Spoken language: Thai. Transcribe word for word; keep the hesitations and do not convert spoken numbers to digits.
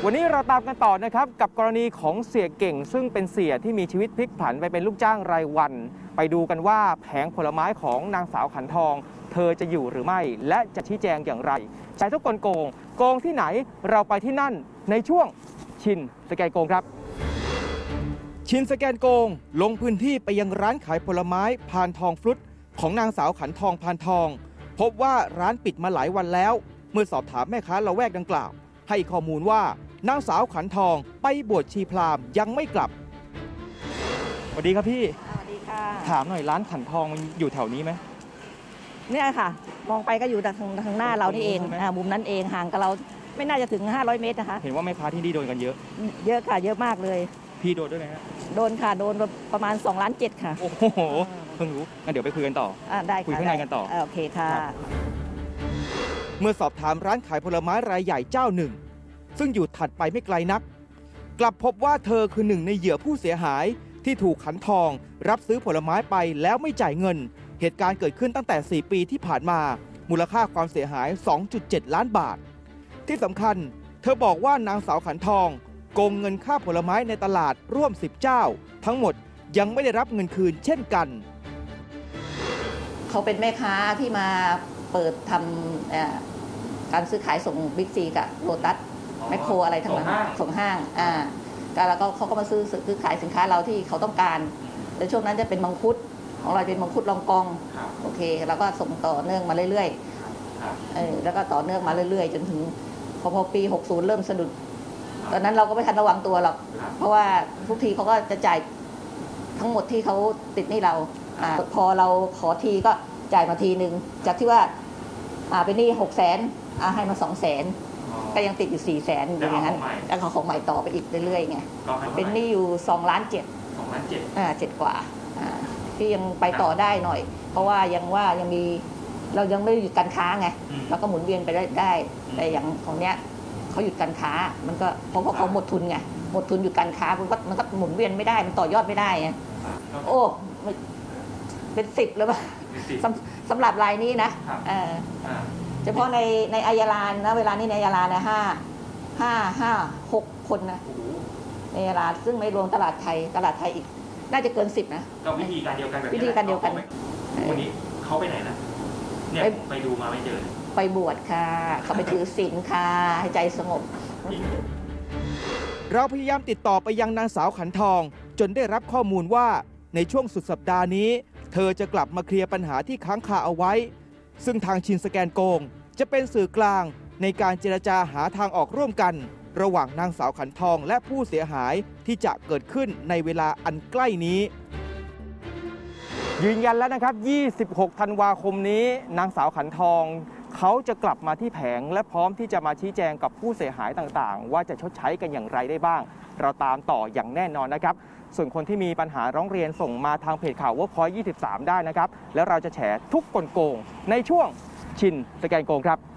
วันนี้เราตามกันต่อนะครับกับกรณีของเสียเก่งซึ่งเป็นเสียที่มีชีวิตพลิกผันไปเป็นลูกจ้างรายวันไปดูกันว่าแผงผลไม้ของนางสาวขันทองเธอจะอยู่หรือไม่และจะชี้แจงอย่างไรใช้ทุกกลโกงโกงที่ไหนเราไปที่นั่นในช่วงชินสแกนโกงครับชินสแกนโกงลงพื้นที่ไปยังร้านขายผลไม้พานทองฟรุตของนางสาวขันทองพานทองพบว่าร้านปิดมาหลายวันแล้วเมื่อสอบถามแม่ค้าละแวกดังกล่าวให้ข้อมูลว่านางสาวขันทองไปบวชชีพราหมณ์ยังไม่กลับสวัสดีครับพี่สวัสดีค่ะถามหน่อยร้านขันทองมันอยู่แถวนี้ไหมเนี่ยค่ะมองไปก็อยู่ทางทางหน้าเรานี่เองมุมนั้นเองห่างกับเราไม่น่าจะถึงห้าร้อยเมตรนะคะเห็นว่าแม่ค้าที่นี่โดนกันเยอะเยอะค่ะเยอะมากเลยพี่โดนด้วยไหมฮะโดนค่ะโดนประมาณสองล้านเจ็ดค่ะโอ้โหเพิ่งรู้งั้นเดี๋ยวไปคุยกันต่ออ่าได้ค่ะคุยข้างในกันต่อโอเคค่ะเมื่อสอบถามร้านขายผลไม้รายใหญ่เจ้าหนึ่งซึ่งอยู่ถัดไปไม่ไกลนักกลับพบว่าเธอคือหนึ่งในเหยื่อผู้เสียหายที่ถูกขันทองรับซื้อผลไม้ไปแล้วไม่จ่ายเงินเหตุการณ์เกิดขึ้นตั้งแต่สี่ปีที่ผ่านมามูลค่าความเสียหาย สองจุดเจ็ด ล้านบาทที่สำคัญเธอบอกว่านางสาวขันทองโกงเงินค่าผลไม้ในตลาดร่วมสิบเจ้าทั้งหมดยังไม่ได้รับเงินคืนเช่นกันเขาเป็นแม่ค้าที่มาเปิดทำการซื้อขายส่งบิ๊กซีกับโลตัสแมคโครอะไรทั้งนั้นส่งห้างอ่าแล้วก็เขาก็มาซื้อซื้อขายสินค้าเราที่เขาต้องการในช่วงนั้นจะเป็นมังคุดของเราเป็นมังคุดลองกองโอเคแล้วก็ส่งต่อเนื่องมาเรื่อยๆเออแล้วก็ต่อเนื่องมาเรื่อยๆจนถึงพอพอปีหกสิบเริ่มสะดุดตอนนั้นเราก็ไม่ทันระวังตัวหรอกเพราะว่าทุกทีเขาก็จะจ่ายทั้งหมดที่เขาติดหนี้เราอ่าพอเราขอทีก็จ่ายมาทีหนึ่งจากที่ว่าอ่าเป็นหนี้หกแสนอ่าให้มาสองแสนก็ยังติดอยู่สี่แสนอย่างนั้นแล้วเขาของใหม่ต่อไปอีกเรื่อยๆไงเป็นหนี้อยู่สองล้านเจ็ดสองล้านเจ็ดอ่าเจ็ดกว่าอ่าที่ยังไปต่อได้หน่อยเพราะว่ายังว่ายังมีเรายังไม่หยุดการค้าไงเราก็หมุนเวียนไปได้ได้แต่อย่างของเนี้ยเขาหยุดการค้ามันก็เพราะว่าเขาหมดทุนไงหมดทุนหยุดการค้ามันก็มันก็หมุนเวียนไม่ได้มันต่อยอดไม่ได้ไงโอ้เป็นสิบเลยป่ะสำหรับรายนี้นะเฉพาะในในอายาลานนะเวลานี้ในอายาลานนะห้าห้าห้าหกคนนะในอายาลานซึ่งไม่รวมตลาดไทยตลาดไทยอีกน่าจะเกินสิบนะก็วิธีการเดียวกันแบบวิธีการเดียวกันวันนี้เขาไปไหนนะเนี่ยไปดูมาไม่เจอไปบวชค่ะเขาไปถือศีลค่ะให้ใจสงบเราพยายามติดต่อไปยังนางสาวขันทองจนได้รับข้อมูลว่าในช่วงสุดสัปดาห์นี้เธอจะกลับมาเคลียร์ปัญหาที่ค้างคาเอาไว้ซึ่งทางชินสแกนโกงจะเป็นสื่อกลางในการเจรจาหาทางออกร่วมกันระหว่างนางสาวขันทองและผู้เสียหายที่จะเกิดขึ้นในเวลาอันใกล้นี้ยืนยันแล้วนะครับยี่สิบหกธันวาคมนี้นางสาวขันทองเขาจะกลับมาที่แผงและพร้อมที่จะมาชี้แจงกับผู้เสียหายต่างๆว่าจะชดใช้กันอย่างไรได้บ้างเราตามต่ออย่างแน่นอนนะครับส่วนคนที่มีปัญหาร้องเรียนส่งมาทางเพจข่าว Workpoint ยี่สิบสามได้นะครับแล้วเราจะแฉทุกกลโกงในช่วงชินสแกนโกงครับ